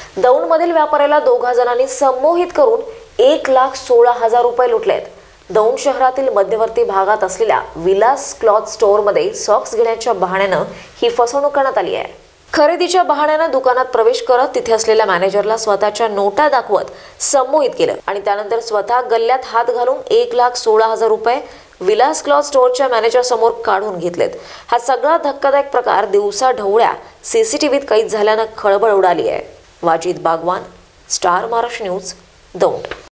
दौंडमधील व्यापाऱ्याला 2 जणांनी संमोहित करून 1,16,000 रुपये लुटलेत। दौंड शहरातील मध्यवर्ती भागात असलेल्या विलास क्लॉथ स्टोअरमध्ये सॉक्स घेण्याच्या बहाण्यानं ही फसवणूक करण्यात आली आहे। खरेदीच्या बहाण्यानं दुकानात प्रवेश करत तिथे असलेल्या मॅनेजरला स्वतःच्या नोटा दाखवत संमोहित केलं आणि त्यानंतर स्वतः गल्ल्यात हात घालून 1,16,000 रुपये विलास क्लॉथ स्टोअरच्या मॅनेजर समोर काढून घेतलेत। हा सगळा धक्कादायक प्रकार दिवसा ढवळ्या सीसीटीव्हीत कैद झाल्यानं खळबळ उडाली आहे। Wajid Bagwan, star Maharashtra news, Daund.